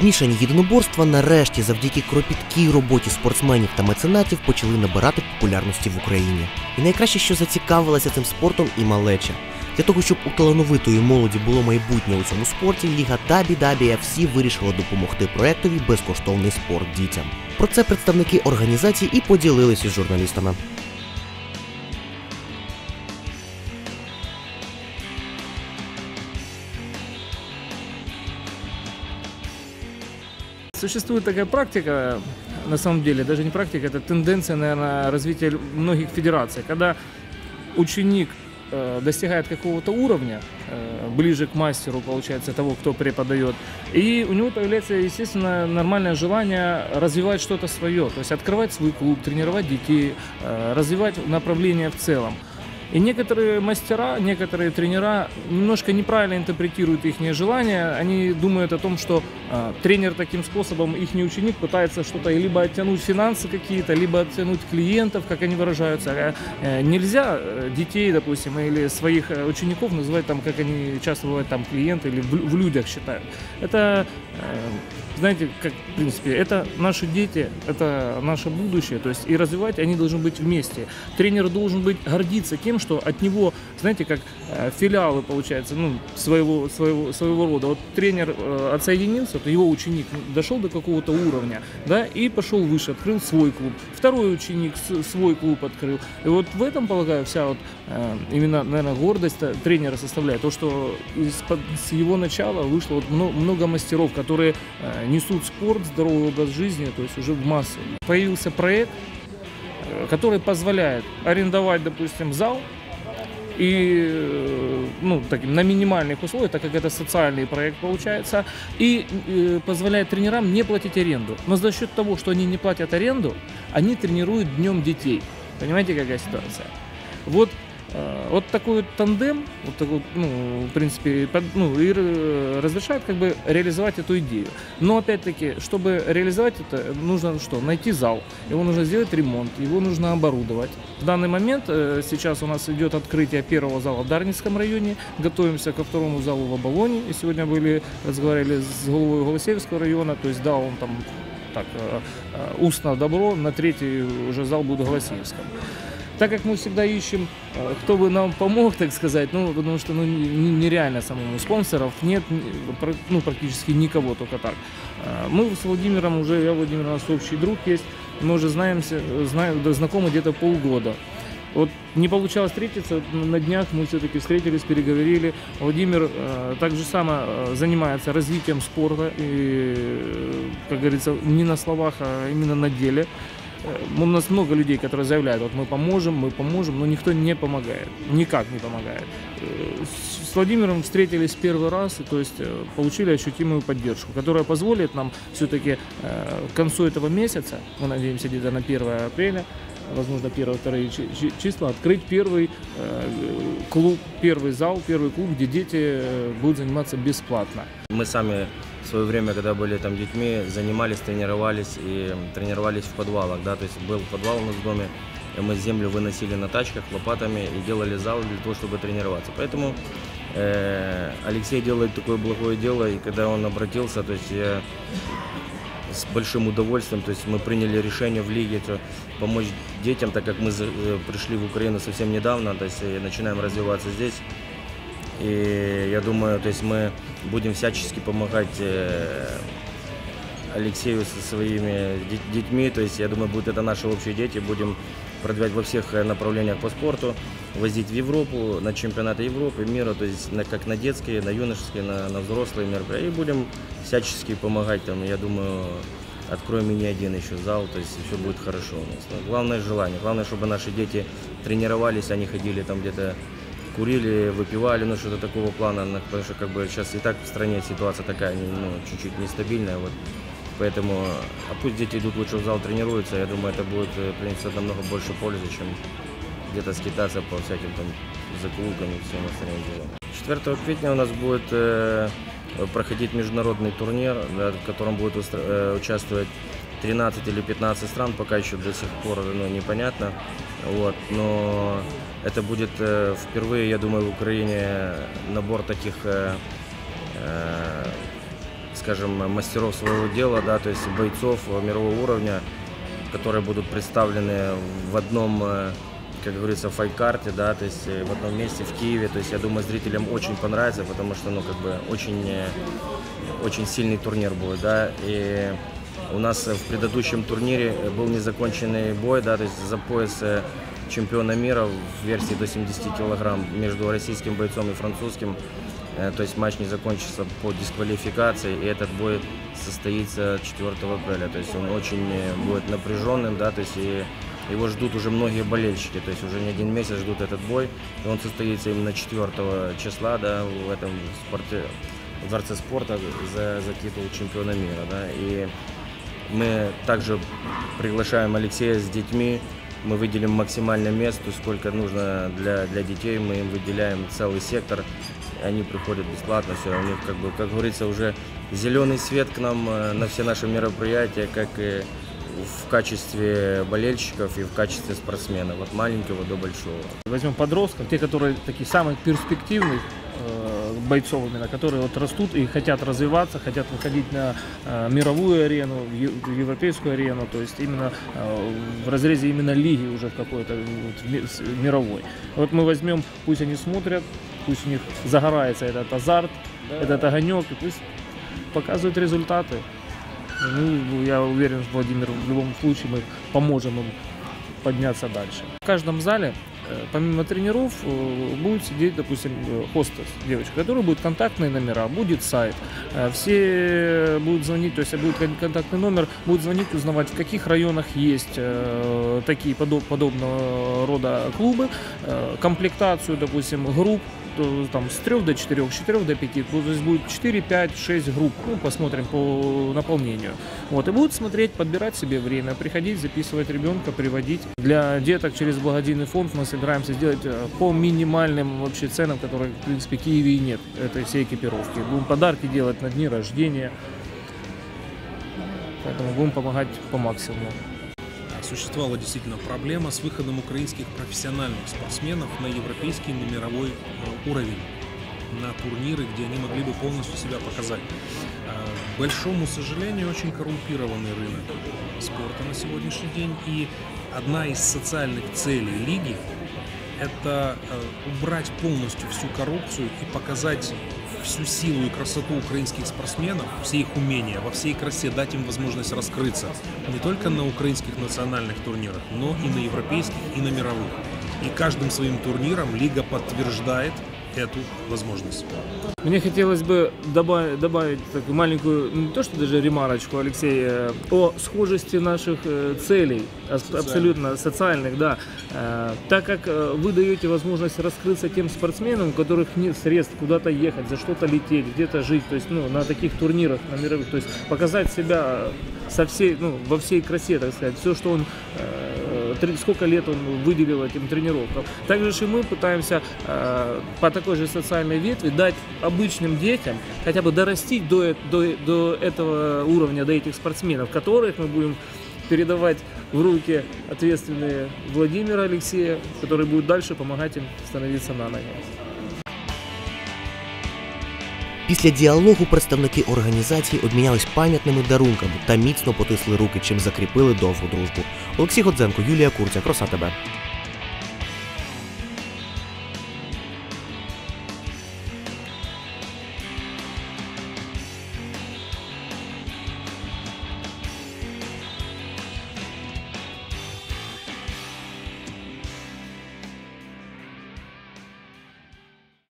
Змішані єдиноборства нарешті завдяки кропіткій роботі спортсменів та меценатів почали набирати популярності в Україні. І найкраще, що зацікавилася цим спортом і малеча. Для того, щоб у талановитої молоді було майбутнє у цьому спорті, Ліга Дабі-Дабі FC вирішила допомогти проєктові «Безкоштовний спорт дітям». Про це представники організації і поділилися з журналістами. Существует такая практика, на самом деле, даже не практика, это тенденция, наверное, развития многих федераций. Когда ученик достигает какого-то уровня, ближе к мастеру, получается, того, кто преподает, и у него появляется, естественно, нормальное желание развивать что-то свое, то есть открывать свой клуб, тренировать детей, развивать направление в целом. И некоторые мастера, некоторые тренера немножко неправильно интерпретируют их желания. Они думают о том, что тренер таким способом, их ученик пытается что-то либо оттянуть финансы какие-то, либо оттянуть клиентов, как они выражаются. Нельзя детей, допустим, или своих учеников называть там, как они часто бывают, там, клиенты или в людях считают. Это, знаете, как, в принципе, это наши дети, это наше будущее, то есть и развивать они должны быть вместе. Тренер должен быть гордиться тем, что от него, знаете, как филиалы, получается, ну, своего рода. Вот тренер отсоединился, то его ученик дошел до какого-то уровня, да, и пошел выше, открыл свой клуб. Второй ученик свой клуб открыл. И вот в этом, полагаю, вся вот именно, наверное, гордость тренера составляет. То, что с его начала вышло вот много мастеров, которые несут спорт, здоровый образ жизни, то есть уже в массы. Появился проект, который позволяет арендовать, допустим, зал и, ну, таким, на минимальных условиях, так как это социальный проект получается, и позволяет тренерам не платить аренду. Но за счет того, что они не платят аренду, они тренируют днем детей. Понимаете, какая ситуация? Вот такой вот тандем, вот такой, ну, в принципе, ну, и разрешает как бы реализовать эту идею. Но опять-таки, чтобы реализовать это, нужно что? Найти зал, его нужно сделать ремонт, его нужно оборудовать. В данный момент сейчас у нас идет открытие первого зала в Дарницком районе, готовимся ко второму залу в Оболоне. И сегодня разговаривали с головой Голосеевского района, то есть дал он там так устно добро, на третий уже зал будет в Голосеевском. Так как мы всегда ищем, кто бы нам помог, так сказать, ну, потому что ну, нереально самому спонсоров нет, ну, практически никого, только так. Мы с Владимиром уже, Владимир, у нас общий друг есть, мы уже знакомы где-то полгода. Вот не получалось встретиться, на днях мы все-таки встретились, переговорили. Владимир так же само занимается развитием спорта, и, как говорится, не на словах, а именно на деле. У нас много людей, которые заявляют, вот мы поможем, но никто не помогает, никак не помогает. С Владимиром встретились первый раз, то есть получили ощутимую поддержку, которая позволит нам все-таки к концу этого месяца, мы надеемся где-то на 1 апреля, возможно 1-2 числа, открыть первый клуб, первый зал, первый клуб, где дети будут заниматься бесплатно. Мы сами в свое время, когда были там детьми, занимались, тренировались в подвалах, да, то есть был подвал у нас в доме, и мы землю выносили на тачках, лопатами и делали зал для того, чтобы тренироваться. Поэтому Алексей делает такое благое дело, и когда он обратился, то есть я с большим удовольствием, то есть мы приняли решение в лиге помочь детям, так как мы пришли в Украину совсем недавно, то есть начинаем развиваться здесь. И я думаю, то есть мы будем всячески помогать Алексею со своими детьми, то есть я думаю, будут это наши общие дети, будем продвигать во всех направлениях по спорту, возить в Европу, на чемпионаты Европы, мира, то есть как на детские, на юношеские, на взрослые мероприятия, и будем всячески помогать там, я думаю, откроем и не один еще зал, то есть все будет хорошо у нас. Но главное желание, главное, чтобы наши дети тренировались, они ходили там где-то, курили, выпивали, ну что-то такого плана, потому что как бы сейчас и так в стране ситуация такая, ну, чуть-чуть нестабильная, вот. Поэтому, пусть дети идут лучше в зал, тренируются, я думаю, это будет принести намного больше пользы, чем где-то скитаться по всяким там закулкам и всем остальным делам. 4 квитня у нас будет проходить международный турнир, да, в котором будет участвовать 13 или 15 стран, пока еще до сих пор непонятно. Вот, но это будет впервые, я думаю, в Украине набор таких скажем, мастеров своего дела, да, то есть бойцов мирового уровня, которые будут представлены в одном, как говорится, файт-карте, да, то есть в одном месте в Киеве. То есть я думаю, зрителям очень понравится, потому что, ну, как бы очень сильный турнир будет, да. И у нас в предыдущем турнире был незаконченный бой, да, то есть за пояс чемпиона мира в версии до 70 килограмм между российским бойцом и французским. То есть матч не закончится по дисквалификации, и этот бой состоится 4 апреля. То есть он очень будет напряженным, да, то есть и его ждут уже многие болельщики, то есть уже не один месяц ждут этот бой, и он состоится именно 4 числа, да, в этом в Дворце спорта за титул чемпиона мира, да. И мы также приглашаем Алексея с детьми. Мы выделим максимальное место, сколько нужно для детей, мы им выделяем целый сектор, они приходят бесплатно, все, у них, как бы, как говорится, уже зеленый свет к нам на все наши мероприятия, как и в качестве болельщиков и в качестве спортсменов, от маленького до большого. Возьмем подростков, те, которые такие самые перспективные бойцов, именно, которые вот растут и хотят развиваться, хотят выходить на мировую арену, в европейскую арену, то есть именно в разрезе именно лиги уже в какой-то вот, мировой. Вот мы возьмем, пусть они смотрят, пусть у них загорается этот азарт, да, этот огонек, и пусть показывают результаты. Ну, я уверен, Владимир, в любом случае мы поможем им подняться дальше. В каждом зале, помимо тренеров, будет сидеть, допустим, хостес, девочка, которая будет контактные номера, будет сайт. Все будут звонить, то есть будет контактный номер, будут звонить, узнавать, в каких районах есть такие подобного рода клубы, комплектацию, допустим, групп. Там с 3 до 4, с 4 до 5, то есть будет 4, 5, 6 групп, ну, посмотрим по наполнению. Вот, и будут смотреть, подбирать себе время, приходить, записывать ребенка, приводить. Для деток через благодійный фонд мы собираемся сделать по минимальным вообще ценам, которые, в принципе, в Киеве и нет, этой всей экипировки. Будем подарки делать на дни рождения, поэтому будем помогать по максимуму. Существовала действительно проблема с выходом украинских профессиональных спортсменов на европейский, на мировой уровень, на турниры, где они могли бы полностью себя показать. К большому сожалению, очень коррумпированный рынок спорта на сегодняшний день, и одна из социальных целей лиги – это убрать полностью всю коррупцию и показать всю силу и красоту украинских спортсменов, все их умения, во всей красе, дать им возможность раскрыться не только на украинских национальных турнирах, но и на европейских, и на мировых. И каждым своим турниром лига подтверждает эту возможность. Мне хотелось бы добавить такую маленькую, не то что даже ремарочку, Алексей, о схожести наших целей, абсолютно социальных, да. Так как вы даете возможность раскрыться тем спортсменам, у которых нет средств куда-то ехать, за что-то лететь, где-то жить, то есть, ну, на таких турнирах, на мировых, то есть показать себя со всей, ну, во всей красе, так сказать, все, что он, сколько лет он выделил этим тренировкам. Также и мы пытаемся по такой же социальной ветви дать обычным детям хотя бы дорастить до этого уровня, до этих спортсменов, которых мы будем передавать в руки ответственные Владимира, Алексея, который будет дальше помогать им становиться на ноги. Після діалогу представники організації обмінялись пам'ятними дарунками та міцно потисли руки, чим закріпили довгу дружбу. Олексій Годзенко, Юлія Курцяк, Роса ТБ.